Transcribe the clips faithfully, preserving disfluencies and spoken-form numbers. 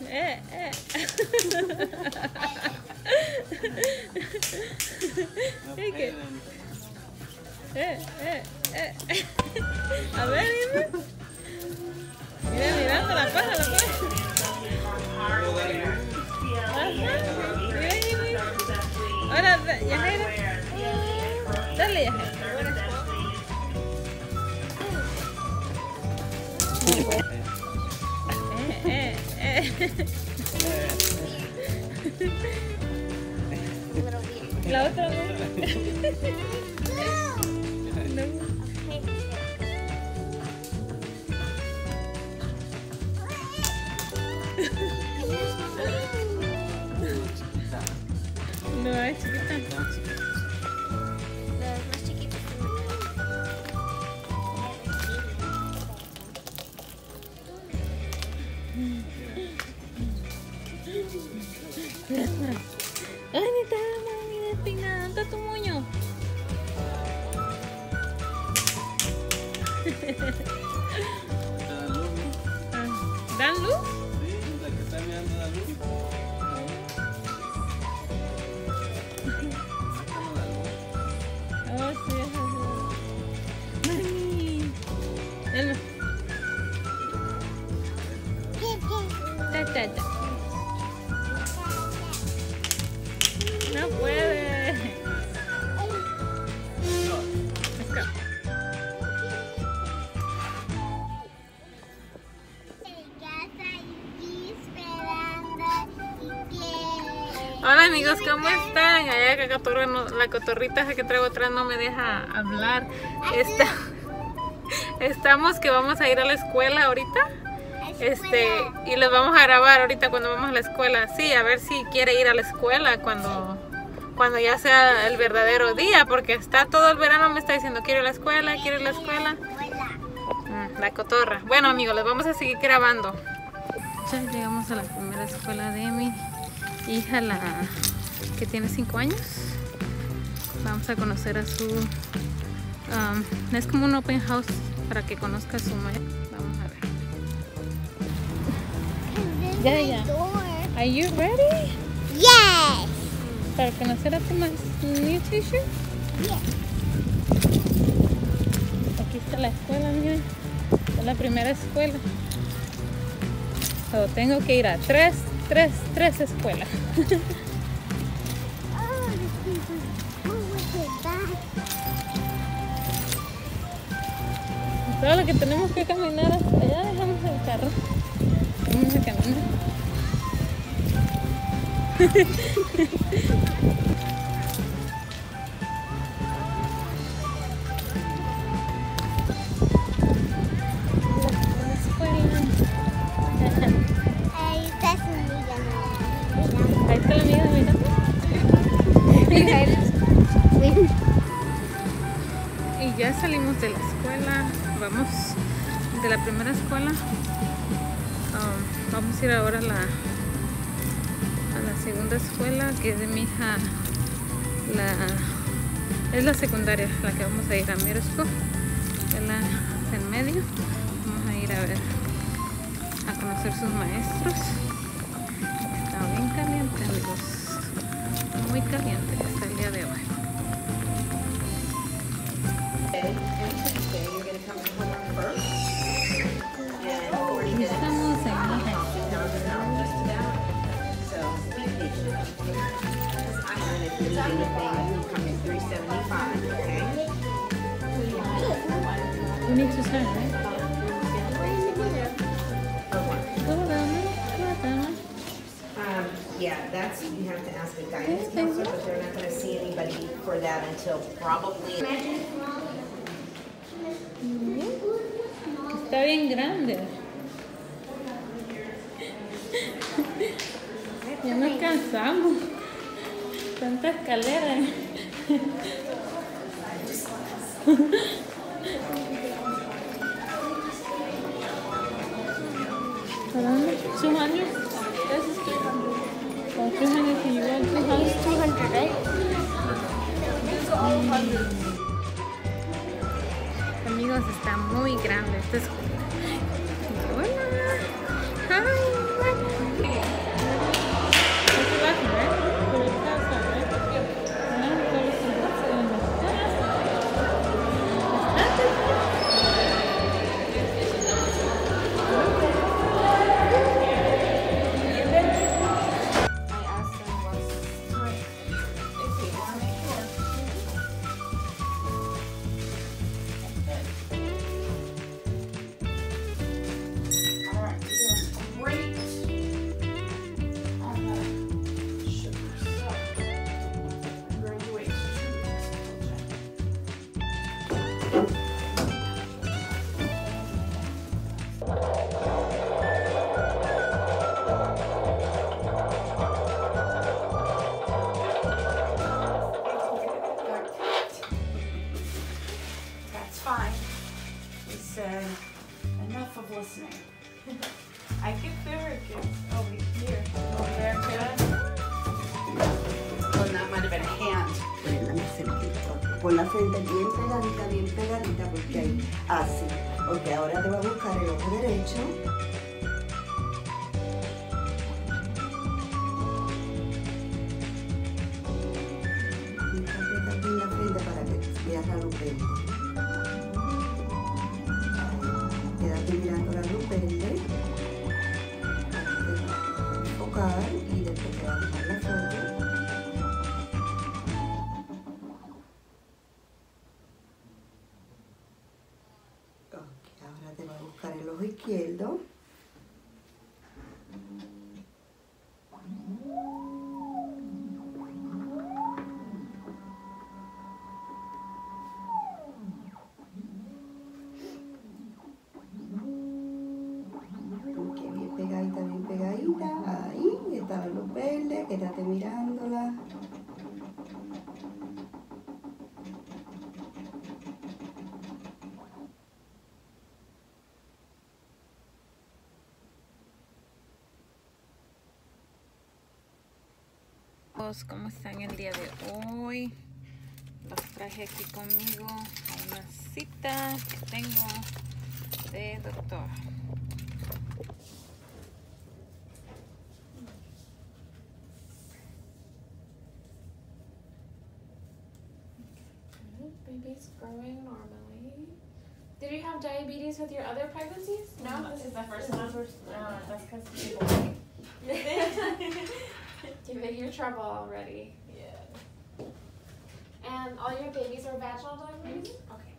Eh, eh. ¿Y qué? Eh, eh, eh. A ver, dime. Mira, mirando la paja, la paja. Ajá. Mira, mira. Ahora, Yajaira. Dale, Yajaira. Eh, eh, eh. La otra no. No, es chiquita. Más chiquita. Ay, ni te mami despeinada. ¿Dónde está tu moño? ¿Dan luz? Sí, la que está mirando la luz. Oh, sí, es así. Mami. Elma. Ta, ta, ta. No puede. Let's go. Hola amigos, ¿cómo están? Allá que cotorra no- la cotorrita esa que traigo atrás no me deja hablar. Está, estamos que vamos a ir a la escuela ahorita. Este, y les vamos a grabar ahorita cuando vamos a la escuela. Sí, a ver si quiere ir a la escuela cuando, cuando ya sea el verdadero día, porque está todo el verano me está diciendo quiero ir a la escuela, quiero ir a la escuela. Mm, la cotorra. Bueno amigos, les vamos a seguir grabando. Ya llegamos a la primera escuela de mi hija, la que tiene cinco años. Vamos a conocer a su um, es como un open house para que conozca a su maestra. Vamos a ver. Ya, ya. Are you ready? Yes. Para conocer a tu ma- new teacher. Yes. Aquí está la escuela, mira. Es la primera escuela. So, tengo que ir a tres, tres, tres escuelas. Todo lo que tenemos que caminar hasta allá, dejamos el carro. Vamos a caminar. La escuela. Ahí está su amiga. Ahí está la amiga, mira. Y ya salimos de la escuela, vamos de la primera escuela, um, vamos a ir ahora a la, a la segunda escuela que es de mi hija, la, es la secundaria, la que vamos a ir a middle school, es la en medio. Vamos a ir a ver, a conocer sus maestros. Está bien caliente amigos, muy caliente está el día de hoy. Estamos en You need to sign, right? Go down, go down. Um, yeah, that's, you have to ask a guidance counselor, but they're not gonna see anybody for that until probably. Está bien grande. Ya nos cansamos. Tanta escalera. two hundred? This is three hundred. Oh, three hundred, can you want two hundred? two hundred, right? Amigos, está muy grande esta escuela. Hola. Hi. work is over here. Over there, yeah. Well, that might have been a hand. Préndame cerquito. Pon la frente bien pegadita, bien pegadita, porque ahí, así. Ok, ahora te voy a buscar el ojo derecho. Y aprieta bien la frente para que veas la luz verde. Quédate mirando la luz verde. Enfocar y después te vas a tomar la foto. Buscar el ojo izquierdo. Ok, bien pegadita, bien pegadita. Ahí está la luz verde, quédate mirándola. ¿Cómo están el día de hoy? Los traje aquí conmigo a una cita que tengo de doctor. Baby's growing normally. Did you have diabetes with your other pregnancies? No, this is the first one. Uh, that's because people giving you trouble already. Yeah. And all your babies are vaginal deliveries? Mm-hmm. Okay.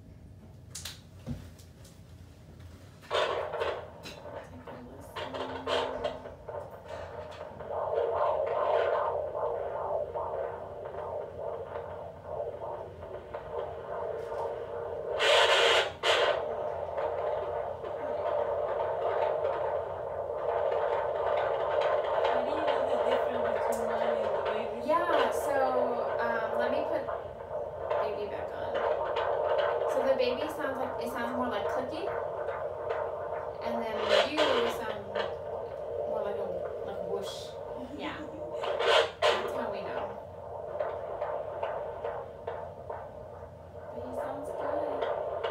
Yeah, so um, let me put baby back on. So the baby sounds like, it sounds more like clicky. And then you sound more like a, like a whoosh. Yeah. That's how we know. But he sounds good.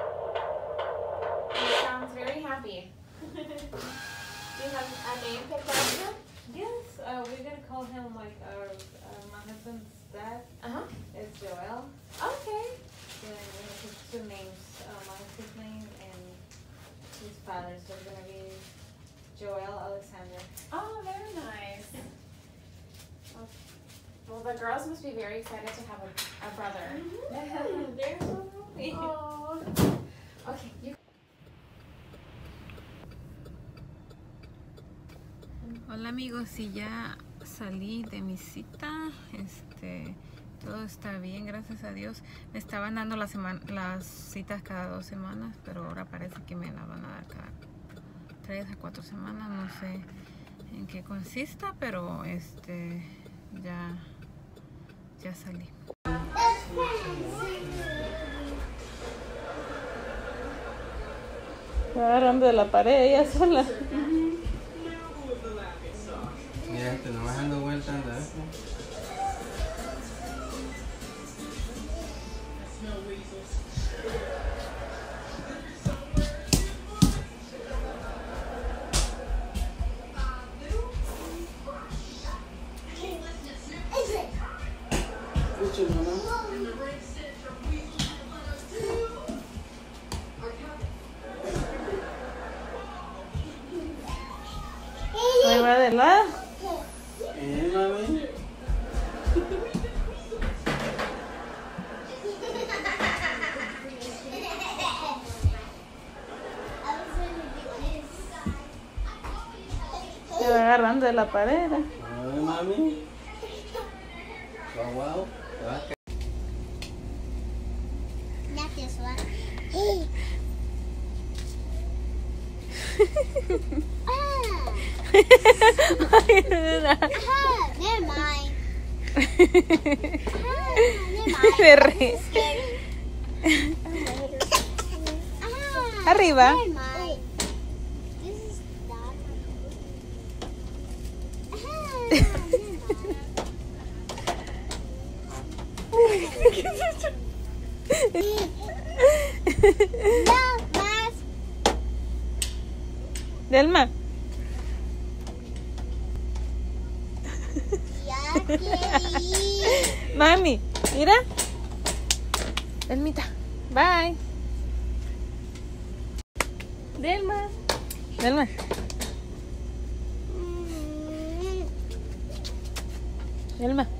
He sounds very happy. Do you have a name picked out yet? Yes, uh, we're gonna call him like our, uh, my husband's dad. Uh-huh. It's Joel. Okay. So we have his two names. Uh, mine's his name and his father's. So it's gonna be Joel Alexander. Oh, very nice. Okay. Well, the girls must be very excited to have a, a brother. They're so happy. Oh. Okay. You Hola amigos, y ya salí de mi cita. Este, todo está bien, gracias a Dios. Me estaban dando las, las citas cada dos semanas, pero ahora parece que me la van a dar cada tres a cuatro semanas. No sé en qué consista, pero este, ya, ya salí. Agarrando de la pared ella sola. Mira, este nomás dando vueltas, anda. Escuchen, mamá. Ahí va de lado. Eh, mami. Se va agarrando de la pared. Eh, mami. Wow, wow. Te vas a caer. Not this one. ah. ah, never mind. ah, never mind. Se ríe. I'm scared. ah, Arriba. Never mind. This is not. No más. Delma. Ya quiero ir. Mami, mira. Delmita. Bye. Delma. Delma. Mm. Delma.